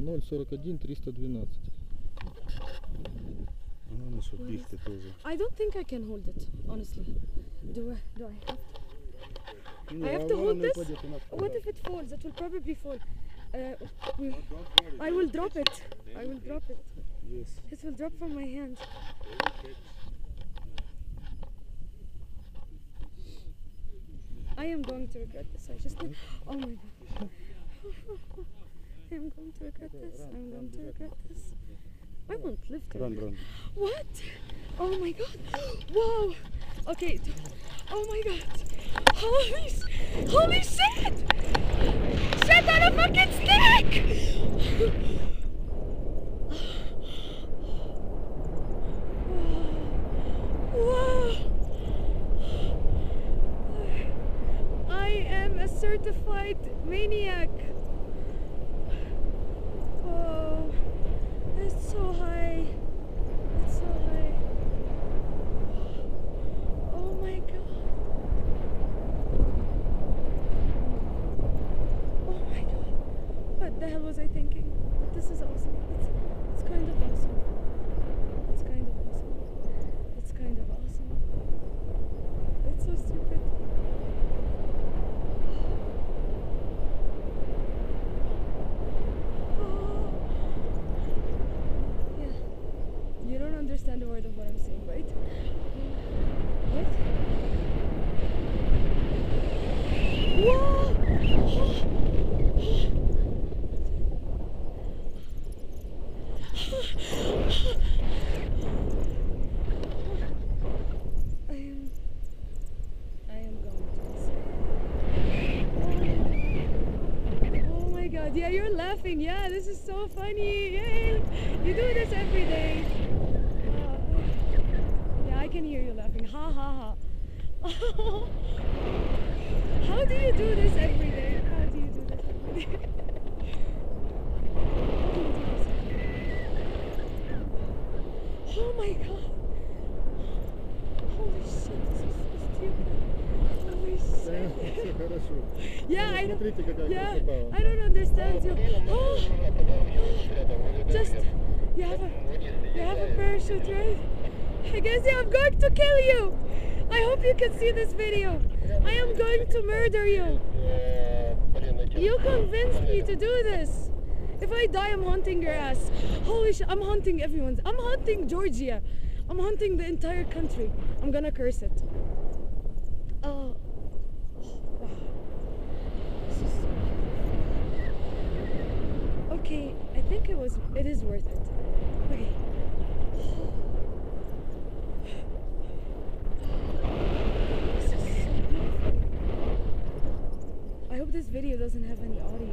041 312. I don't think I can hold it, honestly. Do I have to? I have to hold this? What if it falls? It will probably fall. I will drop it. I will drop it. Yes. It will drop from my hand. I am going to regret this. I just... Oh my god. I am going to regret this. I'm going to regret this. I won't live to Run. What? Oh my god. Whoa. Okay. Oh my god. Holy shit! Shit on a fucking stick! Whoa. I am a certified maniac. Oh, it's so high. It's so high. Oh my god. Oh my god. What the hell was I thinking? This is awesome. It's kind of awesome. It's kind of awesome. It's kind of awesome. It's so stupid. You don't understand a word of what I'm saying, right? What? Whoa! I am going to say. Oh my god, yeah, you're laughing. Yeah, this is so funny. Yay! You do this every day. Yeah, I can hear you laughing. Ha ha ha. How do you do this every day? How do you do this every day? Oh my god. Holy shit, this is so stupid. Holy shit. Yeah, I don't understand you. Oh, just, you have a parachute, right? I guess I'm going to kill you. I hope you can see this video. I am going to murder you. You convinced me to do this. If I die, I'm hunting your ass. Holy shit, I'm hunting everyone's. I'm hunting Georgia. I'm hunting the entire country. I'm gonna curse it. Oh. Wow. This is so beautiful. Okay, I think it is worth it. Okay. This is so beautiful. I hope this video doesn't have any audio.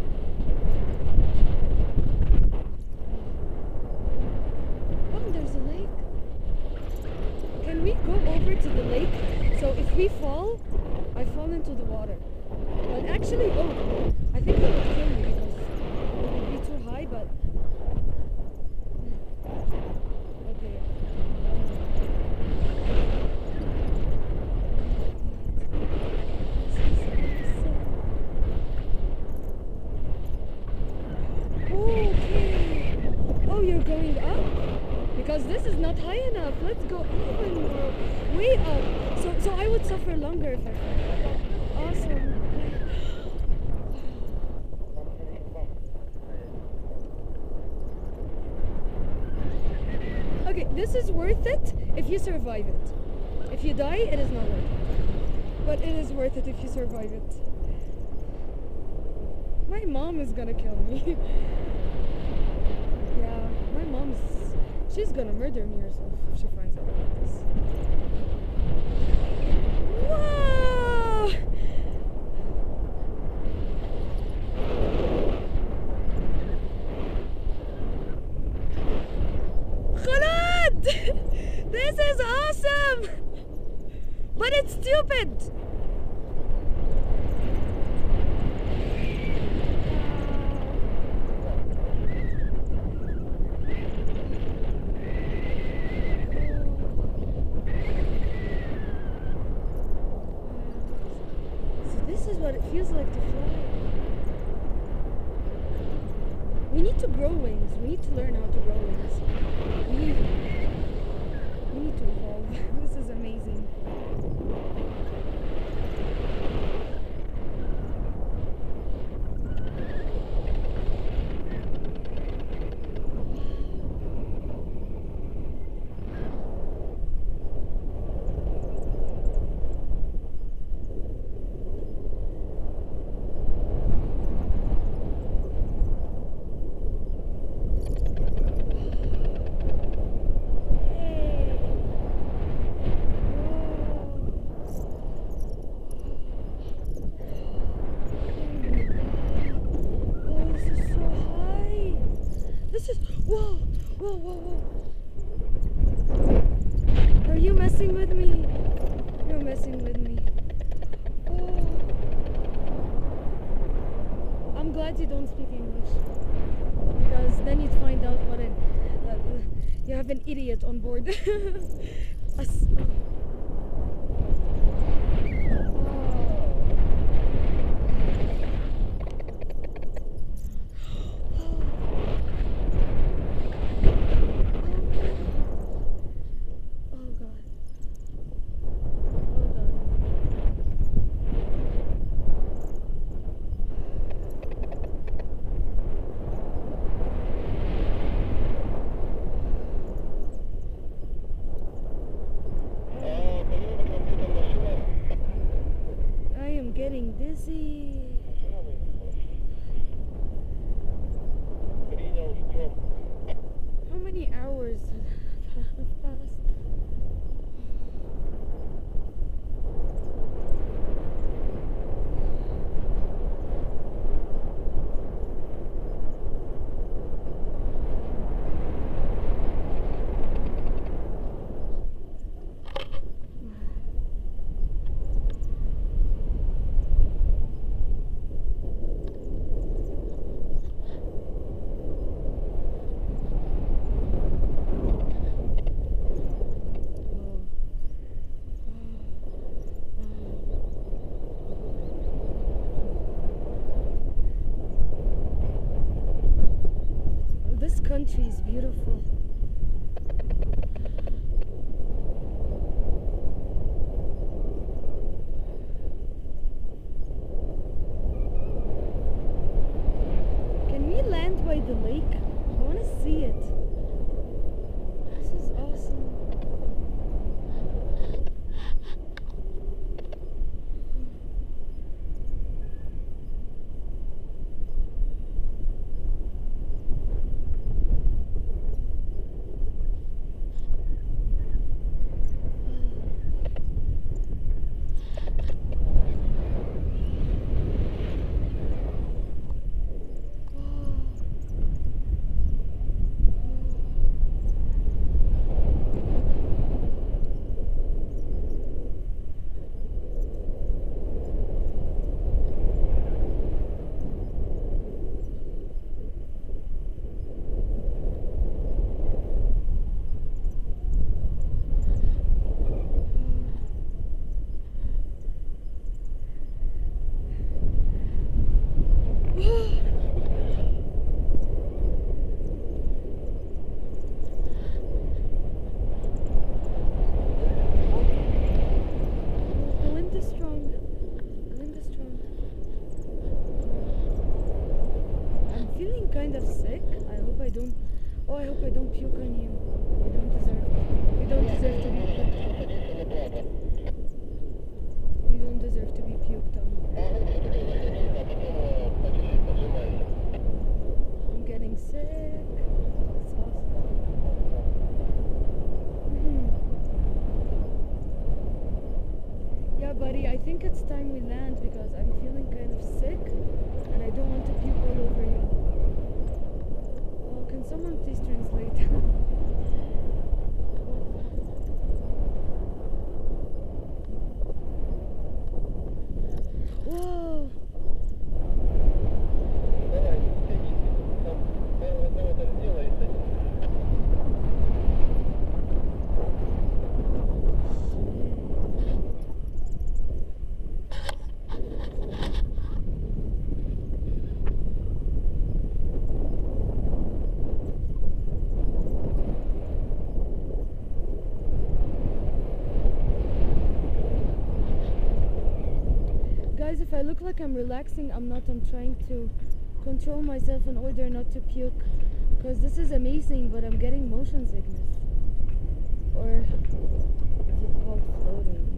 Oh, there's a lake. Can we go over to the lake? So if we fall, I fall into the water. But actually, oh, I think it would kill me because it would be too high, but... Okay. Okay. Oh, you're going up? Because this is not high enough. Let's go even more. Way up. So I would suffer longer if I fell. Awesome. Okay, this is worth it if you survive it. If you die, it is not worth it. But it is worth it if you survive it. My mom is gonna kill me. Yeah, my mom's... She's gonna murder me herself if she finds out about this. Whoa! Khalad! This is awesome! But it's stupid! What it feels like to fly. We need to grow wings. We need to learn how to grow wings. We need to evolve. This is amazing. Whoa, whoa, whoa, whoa. Are you messing with me? You're messing with me. Oh. I'm glad you don't speak English. Because then you'd find out what you have an idiot on board. Getting dizzy. How many hours have passed? This country is beautiful. Can we land by the lake? I want to see it. This is awesome. Kind of sick. I hope I don't. Oh, I hope I don't puke on you. You don't deserve it. You don't deserve to be puked. You don't deserve to be puked on. I'm getting sick. It's awesome. Yeah, buddy. I think it's time we land because I'm feeling kind of sick, and I don't want to puke all over you. Can someone please translate? Whoa! Guys, if I look like I'm relaxing, I'm not. I'm trying to control myself in order not to puke. Because this is amazing, but I'm getting motion sickness. Or is it called floating?